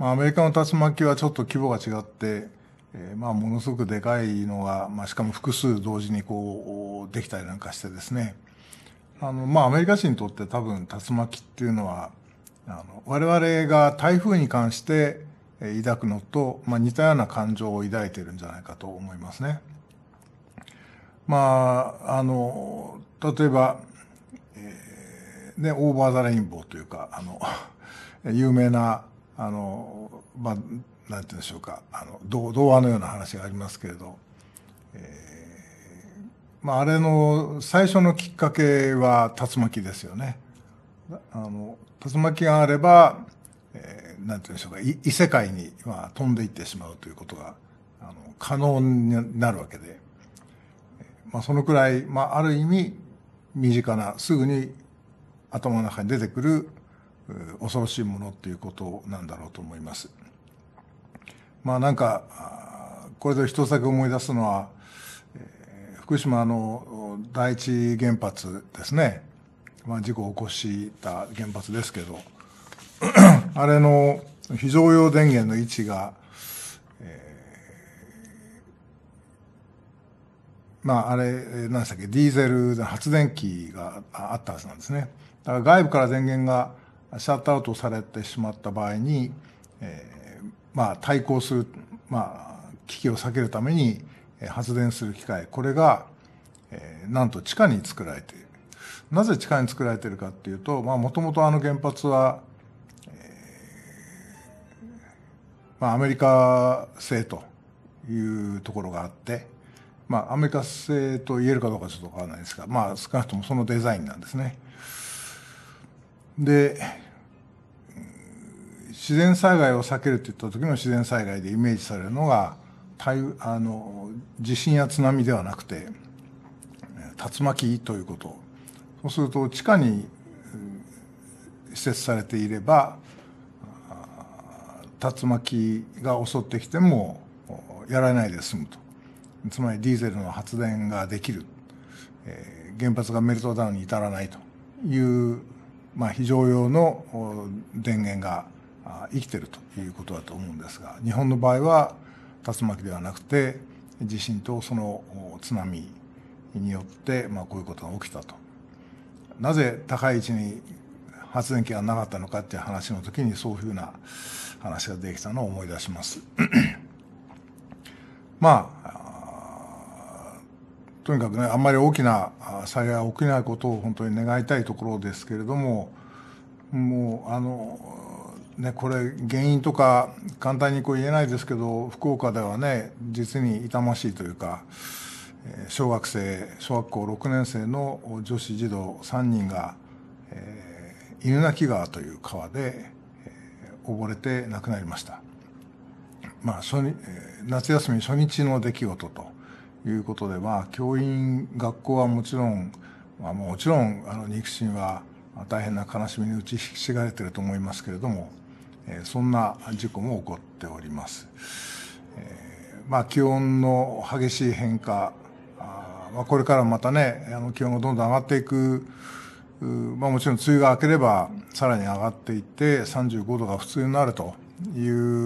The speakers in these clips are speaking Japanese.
アメリカの竜巻はちょっと規模が違って、ものすごくでかいのが、しかも複数同時にできたりなんかしてですね、アメリカ人にとって多分竜巻っていうのは、我々が台風に関して抱くのと、似たような感情を抱いているんじゃないかと思いますね。例えば、オーバーザレインボーというか、有名な、なんて言うんでしょうか、童話のような話がありますけれど、あれの最初のきっかけは竜巻ですよね。竜巻があれば、なんて言うんでしょうか、異世界に飛んでいってしまうということが可能になるわけで、そのくらい、ある意味身近な、すぐに頭の中に出てくる恐ろしいものっていうことなんだろうと思います。なんかこれで一つだけ思い出すのは、福島の第一原発ですね、事故を起こした原発ですけどあれの非常用電源の位置が、あれ何でしたっけ、ディーゼルの発電機があったはずなんですね。だから外部から電源がシャットアウトされてしまった場合に、対抗する、危機を避けるために発電する機械、これが、なんと地下に作られている。なぜ地下に作られているかっていうと、もともと原発は、アメリカ製というところがあって、アメリカ製と言えるかどうかちょっとわからないですが、少なくともそのデザインなんですね。で、自然災害を避けるといった時の自然災害でイメージされるのが、地震や津波ではなくて、竜巻ということ。そうすると地下に施設されていれば、竜巻が襲ってきてもやられないで済むと。つまりディーゼルの発電ができる、原発がメルトダウンに至らないという、非常用の電源が生きているということだと思うんですが、日本の場合は竜巻ではなくて地震とその津波によってこういうことが起きたと。なぜ高い位置に発電機がなかったのかっていう話の時にそういうふうな話ができたのを思い出します。とにかくね、あんまり大きな災害が起きないことを本当に願いたいところですけれども、もうこれ原因とか簡単に言えないですけど、福岡ではね、実に痛ましいというか、小学校6年生の女子児童3人が、犬鳴川という川で、溺れて亡くなりました。夏休み初日の出来事ということで、教員、学校はもちろん、肉親は大変な悲しみに打ちひしがれていると思いますけれども、そんな事故も起こっております。気温の激しい変化、これからまたね、気温がどんどん上がっていく、もちろん梅雨が明ければさらに上がっていって35度が普通になるという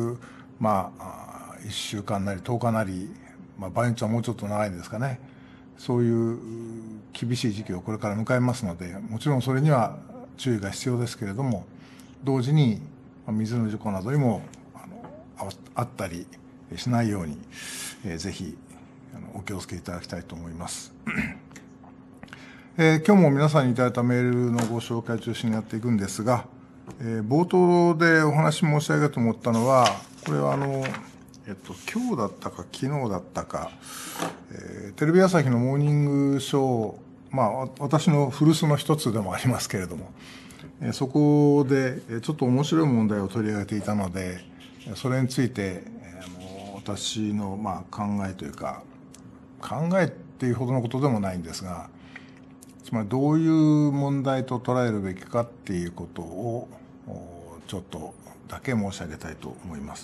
、1週間なり10日なり、場合によってはもうちょっと長いんですかね、そういう厳しい時期をこれから迎えますので、もちろんそれには注意が必要ですけれども、同時に水の事故などにもあったりしないように、ぜひお気をつけいただきたいと思います。今日も皆さんにいただいたメールのご紹介を中心にやっていくんですが、冒頭でお話申し上げようと思ったのは、これは今日だったか昨日だったか、テレビ朝日のモーニングショー、私の古巣の一つでもありますけれども、そこでちょっと面白い問題を取り上げていたので、それについて私の考えというか、考えっていうほどのことでもないんですが、つまりどういう問題と捉えるべきかっていうことをちょっとだけ申し上げたいと思います。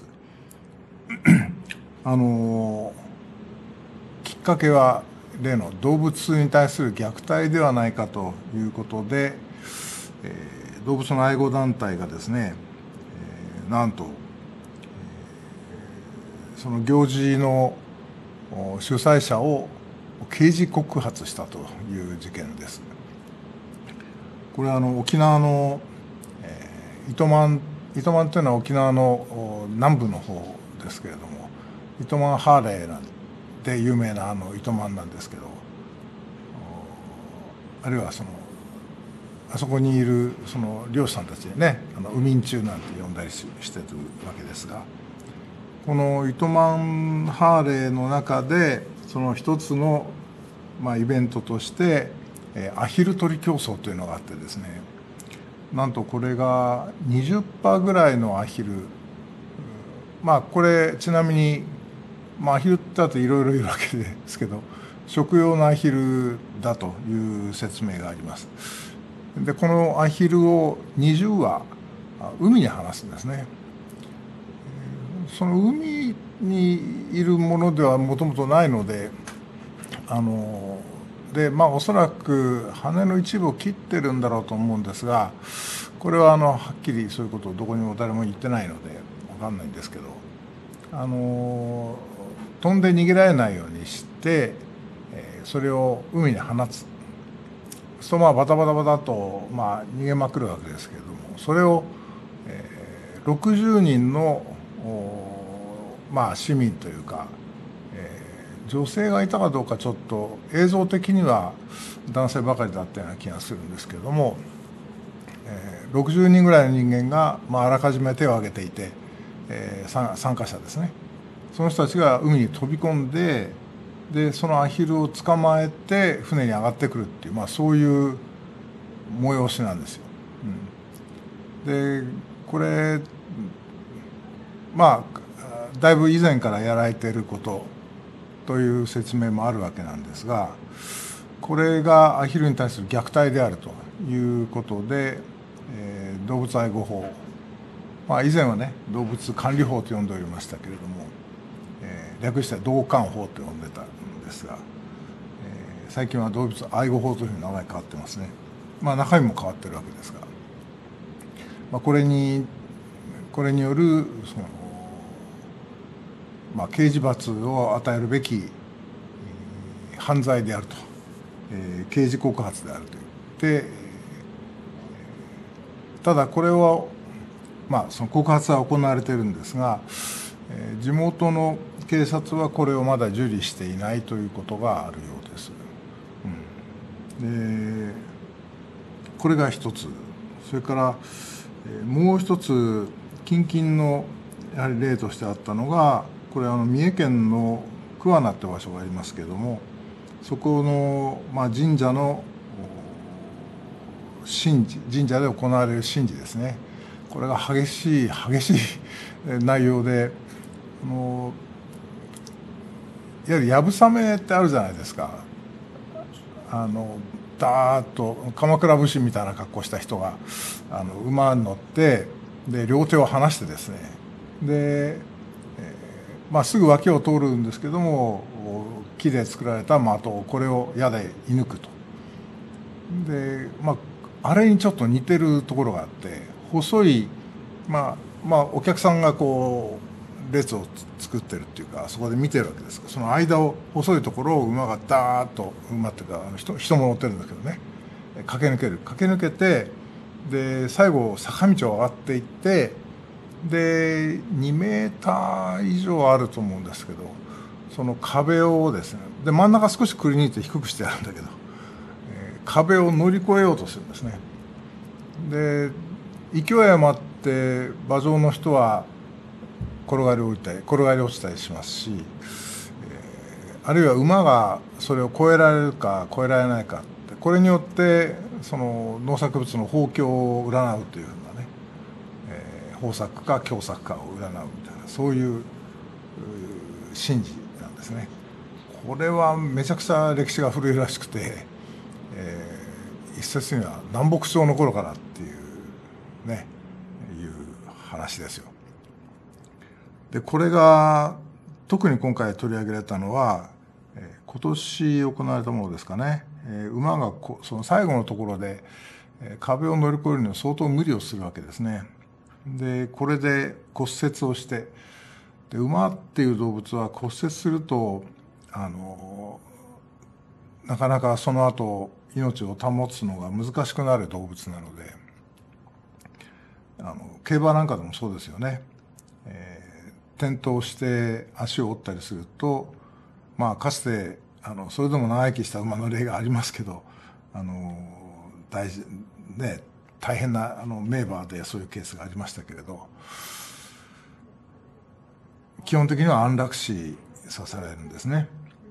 きっかけは例の動物に対する虐待ではないかということで、動物の愛護団体がですね、なんとその行事の主催者を刑事告発したという事件です。これは沖縄の糸満というのは沖縄の南部の方ですけれども、糸満ハーレーなんで有名な糸満なんですけど、あるいはあそこにいるその漁師さんたちでね、海人中なんて呼んだりしてるわけですが、この糸満ハーレーの中でその一つのイベントとしてアヒル取り競争というのがあってですね、なんとこれが20羽ぐらいのアヒル、これちなみに、アヒルってだといろいろいるわけですけど、食用のアヒルだという説明があります。でこのアヒルを20羽海に放すんですね。その海にいるものではもともとないので、おそらく羽の一部を切ってるんだろうと思うんですが、これははっきりそういうことをどこにも誰も言ってないので分かんないんですけど、飛んで逃げられないようにして、それを海に放つ。そうバタバタバタと逃げまくるわけですけれども、それを60人の市民というか、女性がいたかどうかちょっと映像的には男性ばかりだったような気がするんですけれども、60人ぐらいの人間があらかじめ手を挙げていて、参加者ですね、その人たちが海に飛び込んで、そのアヒルを捕まえて船に上がってくるっていう、そういう催しなんですよ。でこれだいぶ以前からやられていることという説明もあるわけなんですが、これがアヒルに対する虐待であるということで、動物愛護法、以前はね動物管理法と呼んでおりましたけれども、略して動管法と呼んでたんですが、最近は動物愛護法というふうに名前変わってますね。中身も変わってるわけですが、これによる刑事罰を与えるべき犯罪であると、刑事告発であると言って、ただこれをその告発は行われているんですが、地元の警察はこれをまだ受理していないということがあるようです。でこれが一つ、それからもう一つ近々のやはり例としてあったのが、これ三重県の桑名って場所がありますけれども、そこの神社の神社で行われる神事ですね。これが激しい内容で、いわゆるやぶさめってあるじゃないですか。ダーッと鎌倉武士みたいな格好した人が馬に乗って、で両手を離してですね、ですぐ脇を通るんですけども、木で作られた的、これを矢で射抜くと。であれにちょっと似てるところがあって、細いお客さんが列を作ってるっていうか、そこで見てるわけですが、その間を細いところを馬がダーッと、馬っていうか人も乗ってるんですけどね、駆け抜けて、で最後坂道を上がっていって、で2メーター以上あると思うんですけど、その壁をですね、で真ん中少しくり抜いて低くしてあるんだけど、壁を乗り越えようとするんですね。で勢い余って馬上の人は転がり落ちたりしますし、あるいは馬がそれを越えられるか越えられないかって、これによってその農作物の豊穣を占うというふうなね、豊作か凶作かを占うみたいな、そういう神事なんですね。これはめちゃくちゃ歴史が古いらしくて、一説には南北朝の頃からっていうね、いう話ですよ。でこれが特に今回取り上げられたのは、今年行われたものですかね。馬がその最後のところで壁を乗り越えるには相当無理をするわけですね。でこれで骨折をして、 で馬っていう動物は骨折するとなかなかその後命を保つのが難しくなる動物なので、競馬なんかでもそうですよね。転倒して足を折ったりすると、かつてそれでも長生きした馬の例がありますけど、大変な名馬でそういうケースがありましたけれど、基本的には安楽死させられるんですね。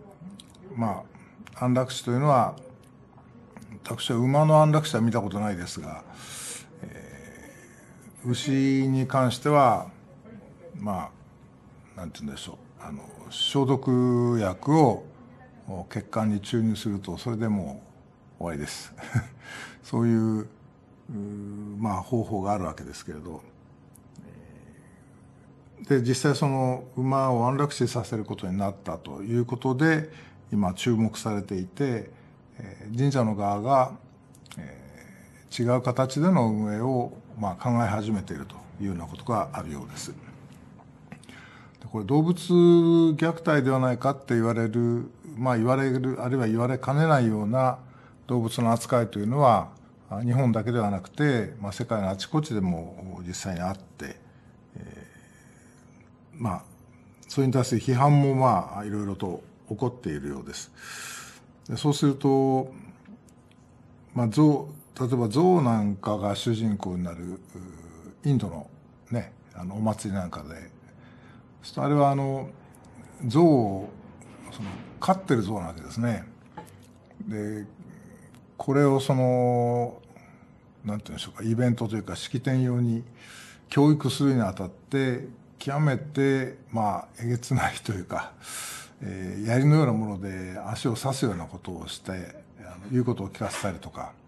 安楽死というのは、私は馬の安楽死は見たことないですが、牛に関してはなんて言うんでしょう、消毒薬を血管に注入するとそれでもう終わりですそういう方法があるわけですけれど、で実際その馬を安楽死させることになったということで今注目されていて、神社の側が違う形での運営を考え始めているというようなことがあるようです。これ動物虐待ではないかって言われる、あるいは言われかねないような動物の扱いというのは日本だけではなくて、世界のあちこちでも実際にあって、それに対する批判もいろいろと起こっているようです。でそうすると、例えば象なんかが主人公になるインドのね、お祭りなんかで、あれは象を飼ってる象なわけですね。でこれをなんていうんでしょうか、イベントというか式典用に教育するにあたって極めてえげつないというか、槍のようなもので足を刺すようなことをして言うことを聞かせたりとか、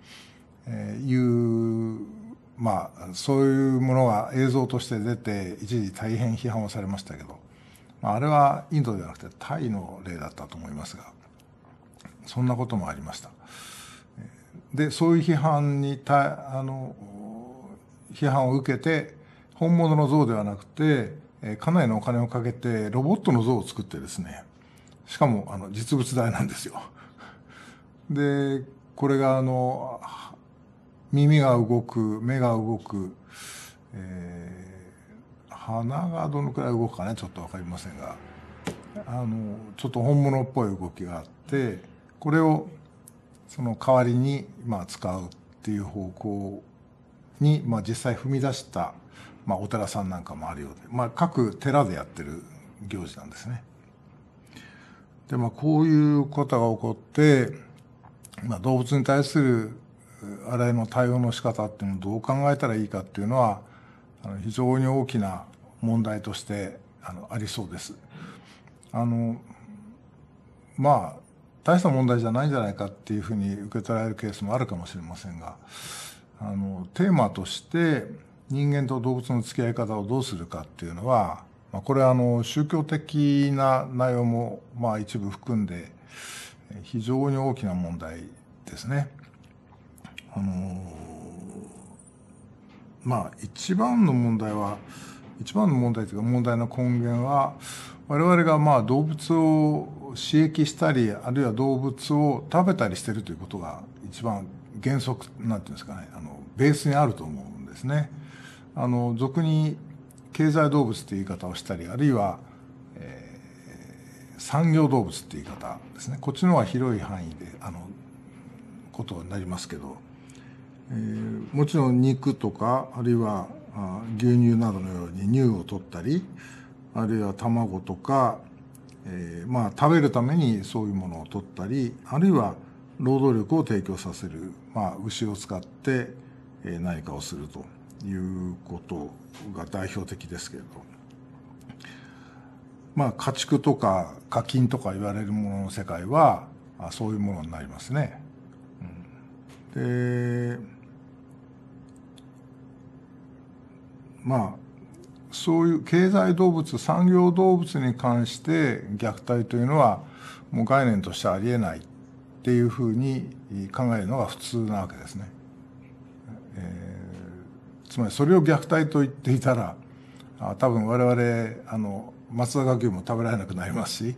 そういうものが映像として出て一時大変批判をされましたけど、あれはインドではなくてタイの例だったと思いますが、そんなこともありました。でそういう批判を受けて本物の象ではなくてかなりのお金をかけてロボットの像を作ってですね、しかも実物大なんですよ。でこれが耳が動く、目が動く、鼻がどのくらい動くかねちょっと分かりませんが、ちょっと本物っぽい動きがあって、これをその代わりに使うっていう方向に実際踏み出したお寺さんなんかもあるようで、各寺でやってる行事なんですね。でこういうことが起こって、動物に対するあらゆるの対応の仕方っていうのをどう考えたらいいかっていうのは非常に大きな問題としてありそうです。大した問題じゃないんじゃないかっていうふうに受け取られるケースもあるかもしれませんが、テーマとして人間と動物の付き合い方をどうするかっていうのは、これは宗教的な内容も一部含んで非常に大きな問題ですね。一番の問題というか問題の根源は、我々が動物を刺激したり、あるいは動物を食べたりしているということが一番原則なんていうんですかね、ベースにあると思うんですね。俗に経済動物っていう言い方をしたり、あるいは、産業動物っていう言い方ですね。こっちの方が広い範囲でことになりますけど、もちろん肉とか、あるいは牛乳などのように乳を取ったり、あるいは卵とか、食べるためにそういうものを取ったり、あるいは労働力を提供させる、牛を使って何かをするということが代表的ですけれど、家畜とか家禽とか言われるものの世界はそういうものになりますね。でそういう経済動物、産業動物に関して虐待というのはもう概念としてありえないっていうふうに考えるのが普通なわけですね。つまりそれを虐待と言っていたら多分我々 松阪牛も食べられなくなりますし、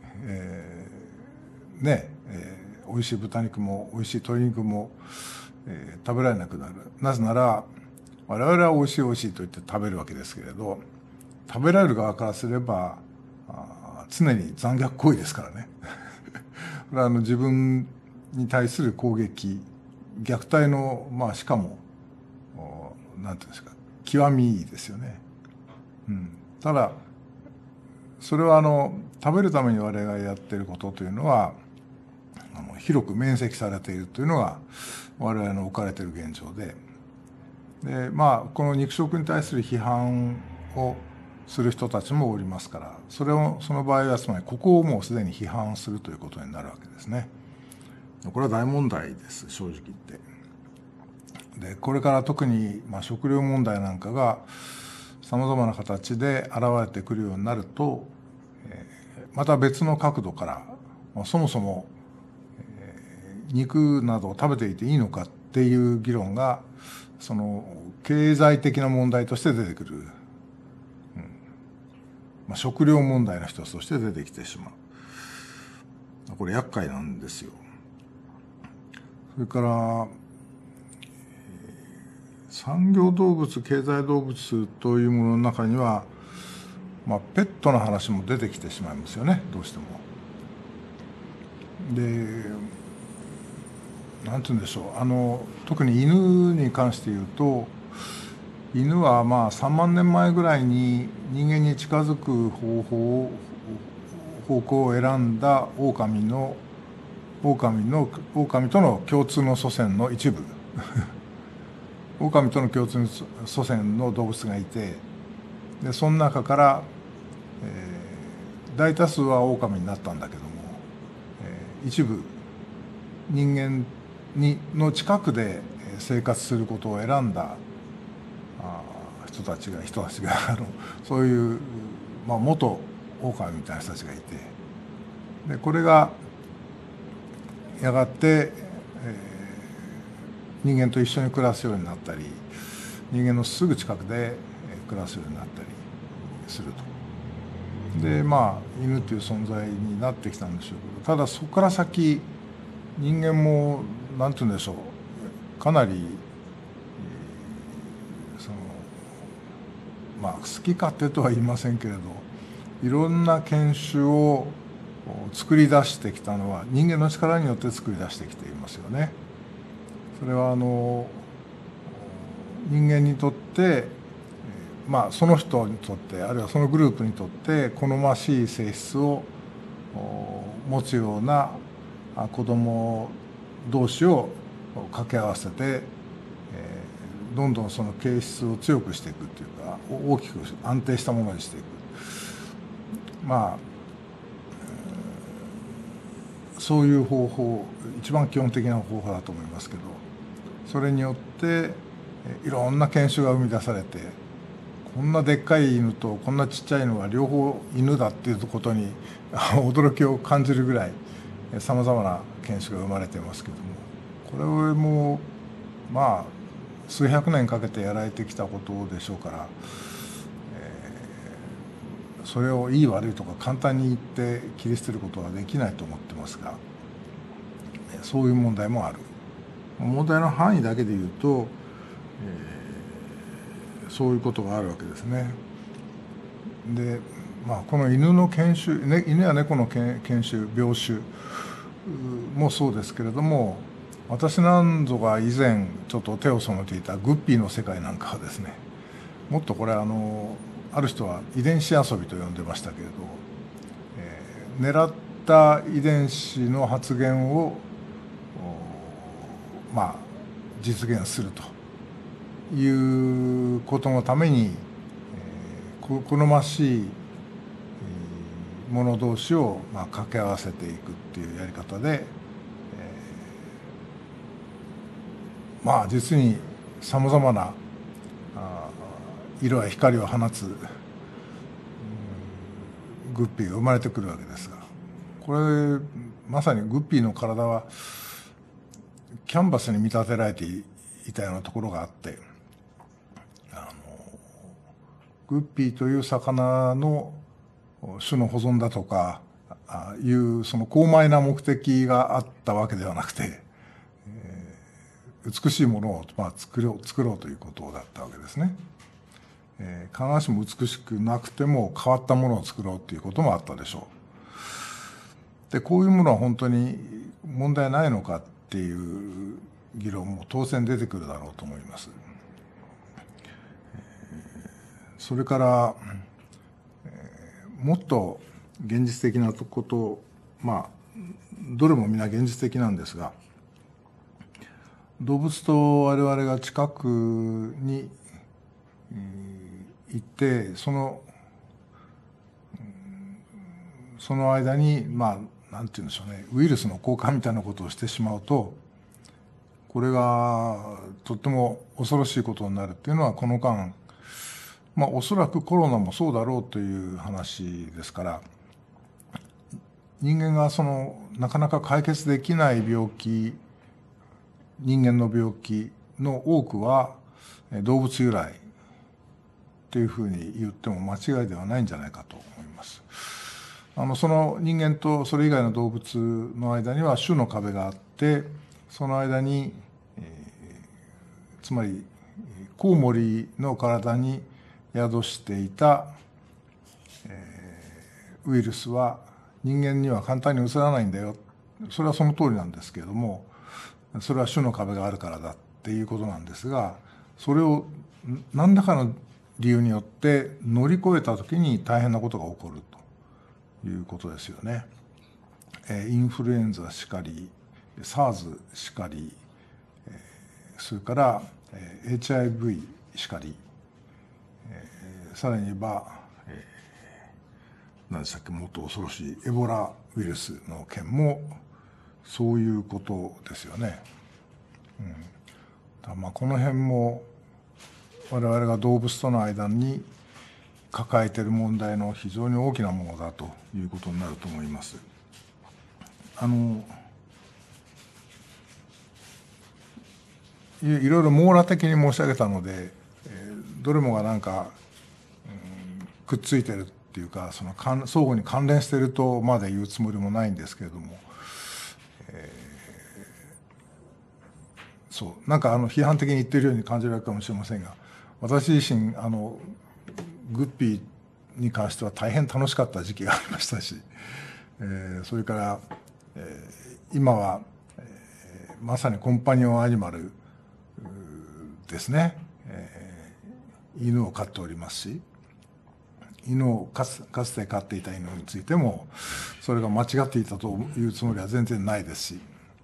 美味しい豚肉も美味しい鶏肉も、食べられなくなる。なぜなら我々は美味しい美味しいと言って食べるわけですけれど、食べられる側からすれば常に残虐行為ですからねこれは自分に対する攻撃、虐待の、しかもなんていうんですか、極みですよね。ただそれは食べるために我々がやっていることというのは広く免責されているというのが我々の置かれている現状で、この肉食に対する批判をする人たちもおりますから、その場合はつまりここをもうすでに批判するということになるわけですね。これは大問題です、正直言って。でこれから特に食料問題なんかがさまざまな形で現れてくるようになると、また別の角度からそもそも肉などを食べていていいのかっていう議論がその経済的な問題として出てくる、食料問題の一つとして出てきてしまう。これ厄介なんですよ。それから産業動物、経済動物というものの中には、ペットの話も出てきてしまいますよね、どうしても。でなんて言うんでしょう、特に犬に関して言うと、犬は3万年前ぐらいに人間に近づく方向を選んだ狼との共通の祖先の一部狼との共通の祖先の動物がいて、でその中から、大多数は狼になったんだけども、一部人間の近くで生活することを選んだ人たちがそういう、元狼みたいな人たちがいて、でこれがやがて、人間と一緒に暮らすようになったり、人間のすぐ近くで暮らすようになったりすると。で犬という存在になってきたんでしょうけど、ただそこから先人間もなんて言うんでしょう、かなり好き勝手とは言いませんけれど、いろんな犬種を作り出してきたのは人間の力によって作り出してきていますよね。それは人間にとって、その人にとって、あるいはそのグループにとって好ましい性質を持つような子供同士を掛け合わせて、どんどんその形質を強くしていくっていうか、大きく安定したものにしていく、そういう方法、一番基本的な方法だと思いますけど、それによっていろんな犬種が生み出されて、こんなでっかい犬とこんなちっちゃい犬が両方犬だっていうことに驚きを感じるぐらいさまざまな犬種が生まれていますけども、これも数百年かけてやられてきたことでしょうから、それをいい悪いとか簡単に言って切り捨てることはできないと思ってますが、そういう問題もある。問題の範囲だけで言うと、そういうことがあるわけですね。で、この犬の犬種、犬や猫の犬種、病種もそうですけれども、私なんぞが以前ちょっと手を染めていたグッピーの世界なんかはですね、もっとこれある人は遺伝子遊びと呼んでましたけれど、狙った遺伝子の発現を実現するということのために、好ましいもの同士を掛け合わせていくっていうやり方で、実にさまざまな色や光を放つグッピーが生まれてくるわけですが、これまさにグッピーの体はキャンバスに見立てられていたようなところがあって、グッピーという魚の種の保存だとかいうその高邁な目的があったわけではなくて、美しいものを作ろうということだったわけですね。必ずしも美しくなくても変わったものを作ろうということもあったでしょう。で、こういうものは本当に問題ないのかっていう議論も当然出てくるだろうと思います。それから、もっと現実的なこと、どれも皆現実的なんですが、動物と我々が近くに行って、その間に、なんて言うんでしょうね、ウイルスの交換みたいなことをしてしまうと、これがとっても恐ろしいことになるっていうのは、この間、おそらくコロナもそうだろうという話ですから、人間がなかなか解決できない病気、人間の病気の多くは動物由来というふうに言っても間違いではないんじゃないかと思います。その人間とそれ以外の動物の間には種の壁があって、その間に、つまりコウモリの体に宿していた、ウイルスは人間には簡単に移らないんだよ。それはその通りなんですけれども、それは種の壁があるからだっていうことなんですが、それを何らかの理由によって乗り越えたときに大変なことが起こるということですよね。インフルエンザしかり、SARS しかり、それから HIV しかり、さらに言えば、何でしたっけ、もっと恐ろしいエボラウイルスの件もそういうことですよね。この辺も我々が動物との間に抱えている問題の非常に大きなものだということになると思います。いろいろ網羅的に申し上げたので、どれもがなんか、くっついてるっていうか、相互に関連しているとまで言うつもりもないんですけれども、なんか批判的に言っているように感じられるかもしれませんが、私自身グッピーに関しては大変楽しかった時期がありましたし、それから、今は、まさにコンパニオンアニマルですね、犬を飼っておりますし、犬をかつて飼っていた犬についてもそれが間違っていたというつもりは全然ないですし、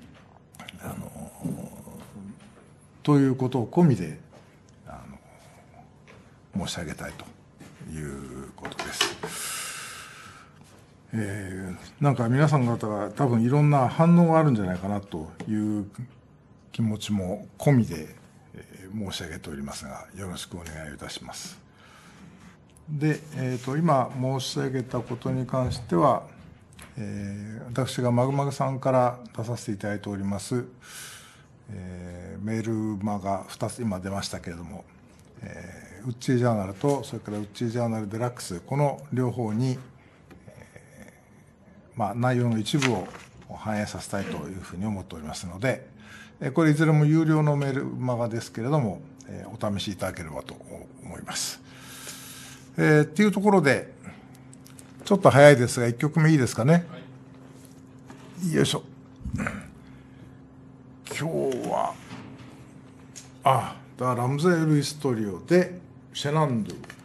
ということを込みで申し上げたいということです。なんか皆さん方が多分いろんな反応があるんじゃないかなという気持ちも込みで申し上げておりますが、よろしくお願いいたします。で、今申し上げたことに関しては、私がまぐまぐさんから出させていただいております、メールマが2つ今出ましたけれども、ウッチージャーナルとそれからウッチージャーナルデラックス、この両方に、内容の一部を反映させたいというふうに思っておりますので、これいずれも有料のメールマガですけれども、お試しいただければと思います。っていうところで、ちょっと早いですが、1曲目いいですかね。よいしょ。今日は、ダ・ラムゼー・ルイストリオで、シェナンドゥ。